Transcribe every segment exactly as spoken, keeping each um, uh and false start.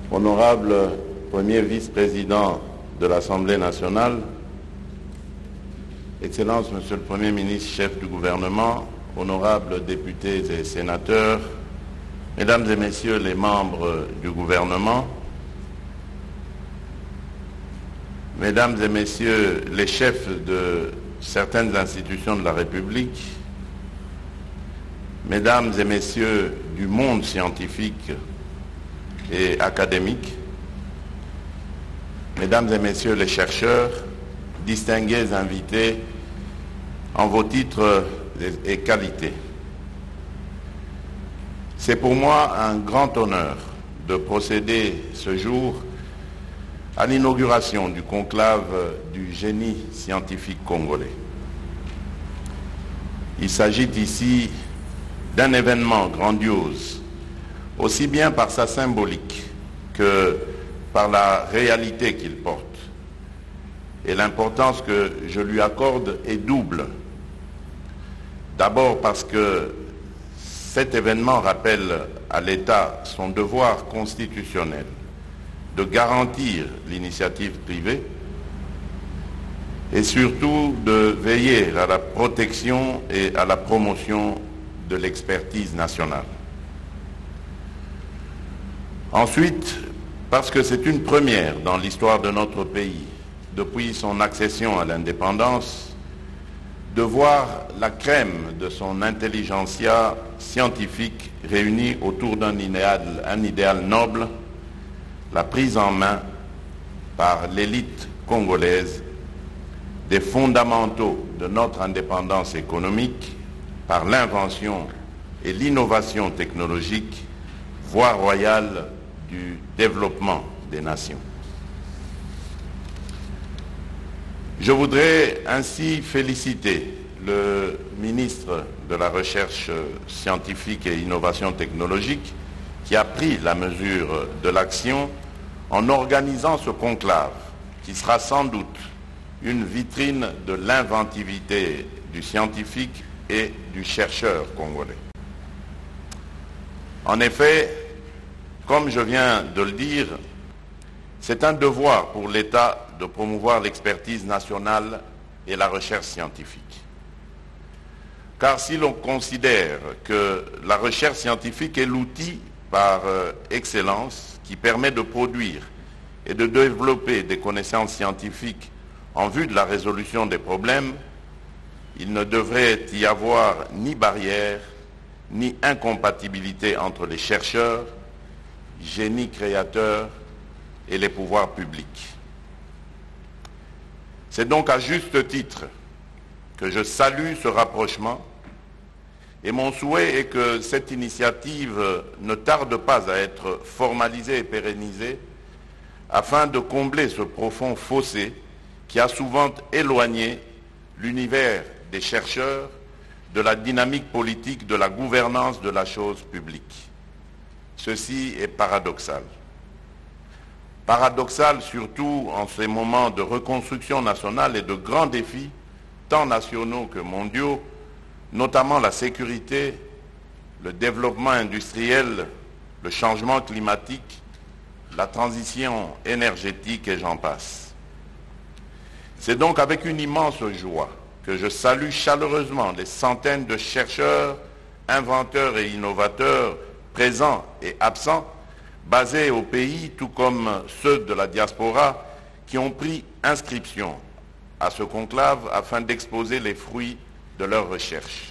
Honorable Premier vice-président de l'Assemblée nationale, Excellence, Monsieur le Premier ministre, chef du gouvernement, honorables députés et sénateurs, Mesdames et Messieurs les membres du gouvernement, Mesdames et Messieurs les chefs de certaines institutions de la République, Mesdames et Messieurs du monde scientifique et académique, Mesdames et Messieurs les chercheurs, distingués invités en vos titres et qualités. C'est pour moi un grand honneur de procéder ce jour à l'inauguration du conclave du génie scientifique congolais. Il s'agit ici d'un événement grandiose, aussi bien par sa symbolique que par la réalité qu'il porte. Et l'importance que je lui accorde est double. D'abord parce que cet événement rappelle à l'État son devoir constitutionnel de garantir l'initiative privée et surtout de veiller à la protection et à la promotion de l'expertise nationale. Ensuite, parce que c'est une première dans l'histoire de notre pays, depuis son accession à l'indépendance, de voir la crème de son intelligentsia scientifique réunie autour d'un idéal, un idéal noble, la prise en main par l'élite congolaise des fondamentaux de notre indépendance économique par l'invention et l'innovation technologique, voie royale du développement des nations. Je voudrais ainsi féliciter le ministre de la Recherche scientifique et innovation technologique qui a pris la mesure de l'action en organisant ce conclave qui sera sans doute une vitrine de l'inventivité du scientifique et du chercheur congolais. En effet, comme je viens de le dire, c'est un devoir pour l'État de promouvoir l'expertise nationale et la recherche scientifique. Car si l'on considère que la recherche scientifique est l'outil par excellence qui permet de produire et de développer des connaissances scientifiques en vue de la résolution des problèmes, il ne devrait y avoir ni barrière ni incompatibilité entre les chercheurs, génie créateur et les pouvoirs publics. C'est donc à juste titre que je salue ce rapprochement et mon souhait est que cette initiative ne tarde pas à être formalisée et pérennisée afin de combler ce profond fossé qui a souvent éloigné l'univers des chercheurs de la dynamique politique de la gouvernance de la chose publique. Ceci est paradoxal. Paradoxal surtout en ces moments de reconstruction nationale et de grands défis, tant nationaux que mondiaux, notamment la sécurité, le développement industriel, le changement climatique, la transition énergétique et j'en passe. C'est donc avec une immense joie que je salue chaleureusement les centaines de chercheurs, inventeurs et innovateurs présents et absents, basés au pays, tout comme ceux de la diaspora, qui ont pris inscription à ce conclave afin d'exposer les fruits de leurs recherches.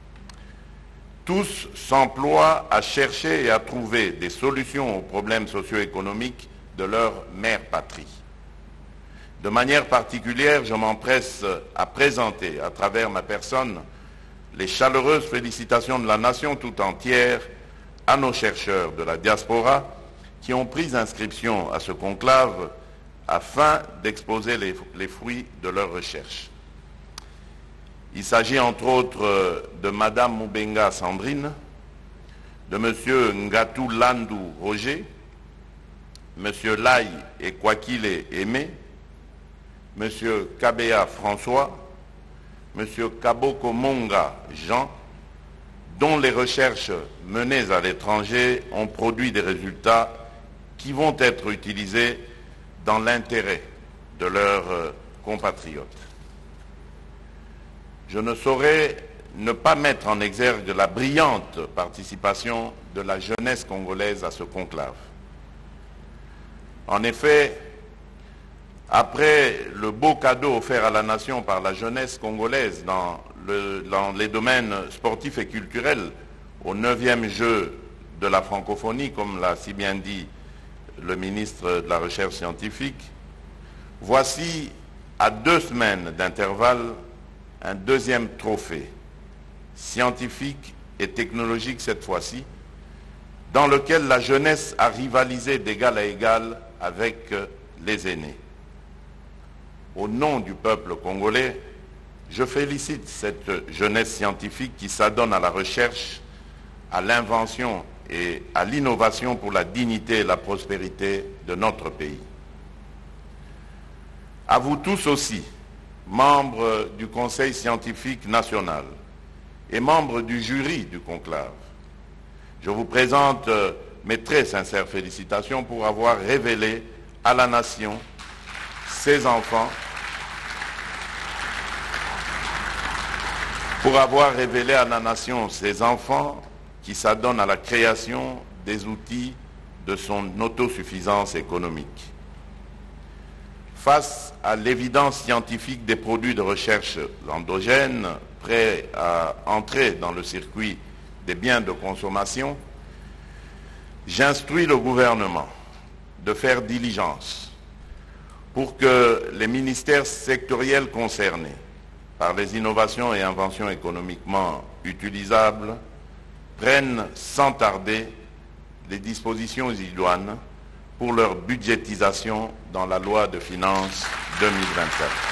Tous s'emploient à chercher et à trouver des solutions aux problèmes socio-économiques de leur mère patrie. De manière particulière, je m'empresse à présenter à travers ma personne les chaleureuses félicitations de la nation tout entière à nos chercheurs de la diaspora qui ont pris inscription à ce conclave afin d'exposer les, les fruits de leurs recherches. Il s'agit entre autres de Madame Moubenga Sandrine, de Monsieur Ngatou Landou Roger, Monsieur Lai Ekwakile Aimé, Monsieur Kabea François, Monsieur Kaboko Monga Jean, dont les recherches menées à l'étranger ont produit des résultats qui vont être utilisés dans l'intérêt de leurs compatriotes. Je ne saurais ne pas mettre en exergue la brillante participation de la jeunesse congolaise à ce conclave. En effet, après le beau cadeau offert à la nation par la jeunesse congolaise dans, le, dans les domaines sportifs et culturels au neuvième jeu de la francophonie, comme l'a si bien dit le ministre de la Recherche scientifique, voici à deux semaines d'intervalle un deuxième trophée, scientifique et technologique cette fois-ci, dans lequel la jeunesse a rivalisé d'égal à égal avec les aînés. Au nom du peuple congolais, je félicite cette jeunesse scientifique qui s'adonne à la recherche, à l'invention et à l'innovation pour la dignité et la prospérité de notre pays. À vous tous aussi, membres du Conseil scientifique national et membres du jury du conclave, je vous présente mes très sincères félicitations pour avoir révélé à la nation ses enfants, pour avoir révélé à la nation ses enfants qui s'adonnent à la création des outils de son autosuffisance économique. Face à l'évidence scientifique des produits de recherche endogènes prêts à entrer dans le circuit des biens de consommation, j'instruis le gouvernement de faire diligence pour que les ministères sectoriels concernés par les innovations et inventions économiquement utilisables prennent sans tarder les dispositions idoines pour leur budgétisation dans la loi de finances deux mille vingt-quatre.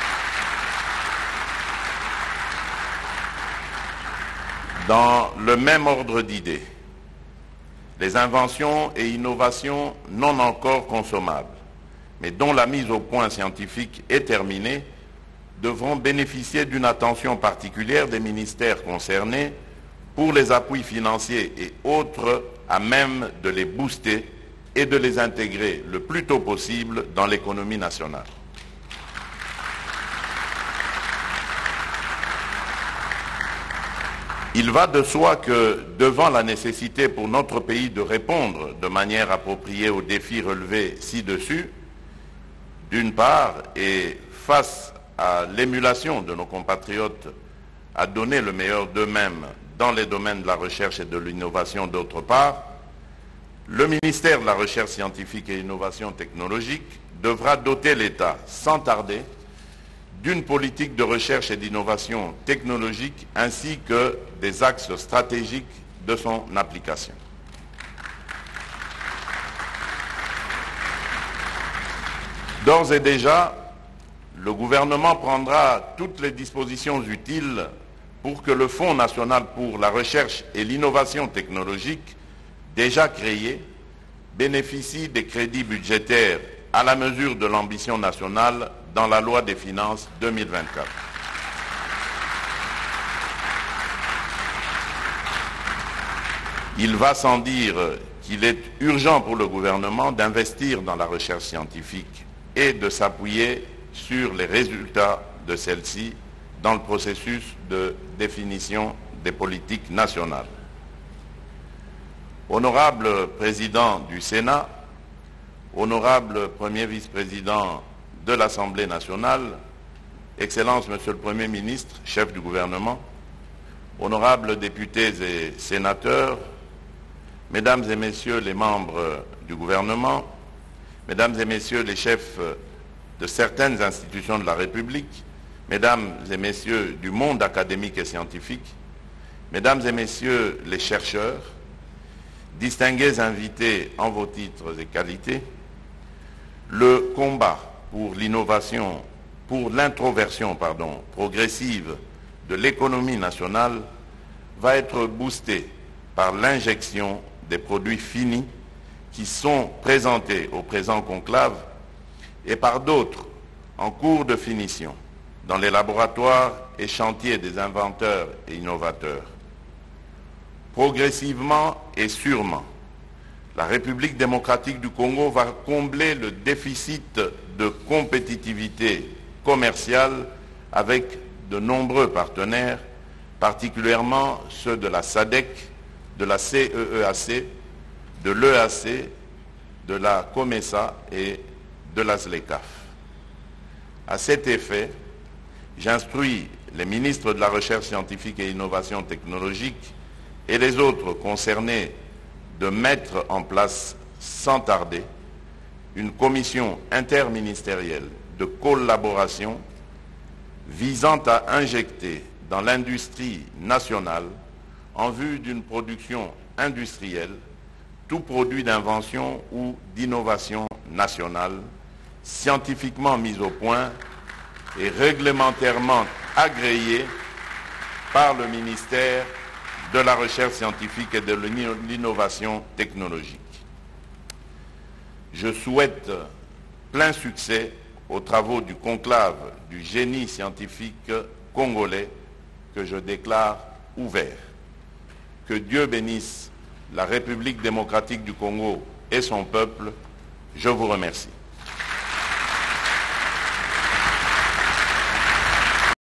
Dans le même ordre d'idées, les inventions et innovations non encore consommables, mais dont la mise au point scientifique est terminée, devront bénéficier d'une attention particulière des ministères concernés pour les appuis financiers et autres à même de les booster et de les intégrer le plus tôt possible dans l'économie nationale. Il va de soi que, devant la nécessité pour notre pays de répondre de manière appropriée aux défis relevés ci-dessus, d'une part, et face à l'émulation de nos compatriotes à donner le meilleur d'eux-mêmes dans les domaines de la recherche et de l'innovation d'autre part, le ministère de la Recherche scientifique et innovation technologique devra doter l'État sans tarder d'une politique de recherche et d'innovation technologique ainsi que des axes stratégiques de son application. D'ores et déjà, le gouvernement prendra toutes les dispositions utiles pour que le Fonds national pour la recherche et l'innovation technologique, déjà créé, bénéficie des crédits budgétaires à la mesure de l'ambition nationale dans la loi des finances deux mille vingt-quatre. Il va sans dire qu'il est urgent pour le gouvernement d'investir dans la recherche scientifique et de s'appuyer sur les résultats de celle-ci dans le processus de définition des politiques nationales. Honorable Président du Sénat, honorable Premier vice-président de l'Assemblée nationale, Excellences Monsieur le Premier ministre, chef du gouvernement, honorables députés et sénateurs, Mesdames et Messieurs les membres du gouvernement, Mesdames et Messieurs les chefs de certaines institutions de la République, Mesdames et Messieurs du monde académique et scientifique, Mesdames et Messieurs les chercheurs, distingués invités en vos titres et qualités, le combat pour l'innovation, pour l'introversion, pardon, progressive de l'économie nationale va être boosté par l'injection des produits finis qui sont présentés au présent conclave et par d'autres en cours de finition dans les laboratoires et chantiers des inventeurs et innovateurs. Progressivement et sûrement, La République démocratique du Congo va combler le déficit de compétitivité commerciale avec de nombreux partenaires, particulièrement ceux de la S A D C, de la C E E A C, de l'E A C, de la COMESA et de la ZLECAf. À cet effet, j'instruis les ministres de la Recherche scientifique et innovation technologique et les autres concernés de mettre en place sans tarder une commission interministérielle de collaboration visant à injecter dans l'industrie nationale, en vue d'une production industrielle, tout produit d'invention ou d'innovation nationale, scientifiquement mis au point et réglementairement agréé par le ministère de la Recherche scientifique et de l'innovation technologique. Je souhaite plein succès aux travaux du conclave du génie scientifique congolais que je déclare ouvert. Que Dieu bénisse la République démocratique du Congo et son peuple. Je vous remercie.